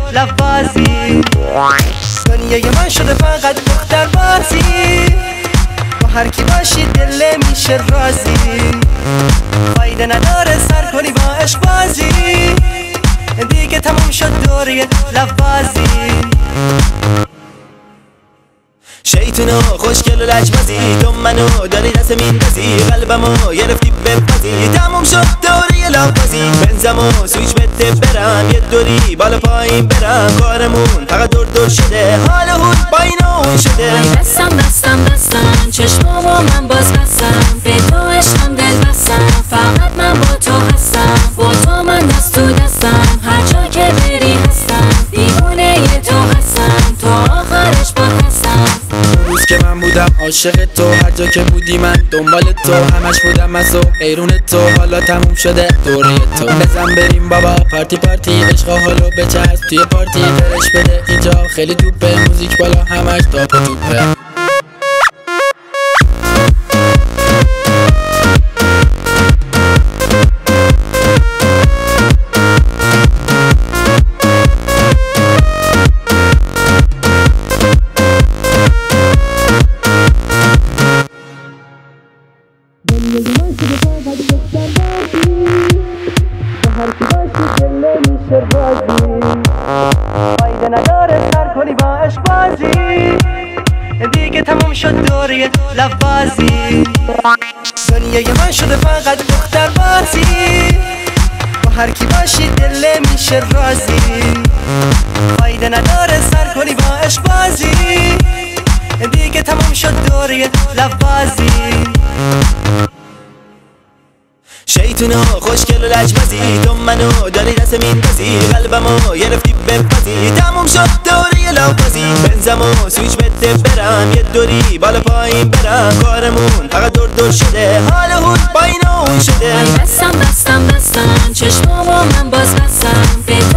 لبازی. دنیای من شده فقط دختر بازی، با هر کی باشی دل میشه رازی. فایده نداره سر کنی با عشق بازی، دیگه تموم شد دوره لبازی. شیطونا خوشگل و لجبازی، تو منو داری دست میندازی، قلبمو گرفتی بپازی. تموم شد دوره لبازی، بنزمو سویچ بده برم، یه دوری بالا پایین برم. کارمون فقط دور شده، حال هود با این اون شده. بستم چشمامو من باز بستم، به تو عشقم دل بستم، فقط من با تو هستم. با تو من دست تو دستم، هر جا که بری هستم. دیوونه ی تو هستم، تا آخرش با هستم. روز که من بودم عاشق تو، هر جا که بودی من دنبال تو، همش بودم از تو حیرون تو. حالا تموم شده دوره تو، بزن بریم بابا پارتی پارتی. عشق حالو بچسب توی پارتی، فرش بده اینجا خیلی توپه. موزیک بالا همش داپ و توپه. فایده نداره سر کنی با عشق بازی، دیگه تموم شد دوره لبازی. دنیای من شده فقط دختر بازی، با هر کی باشی دل میشه رازی. فایده نداره سر کنی با عشق بازی، دیگه تموم شد دوره لبازی. شیطونا خوشگل و لجبازی، تو منو داری دست میندازی، قلبمو گرفتی بپازی. تموم شد دوره لبازی، بنزمو سویچ بده برم، یه دوری بالا پایین برم. کارمون فقط دور شده، حال هود با این اون شده. بستم چشمامو من باز بستم، به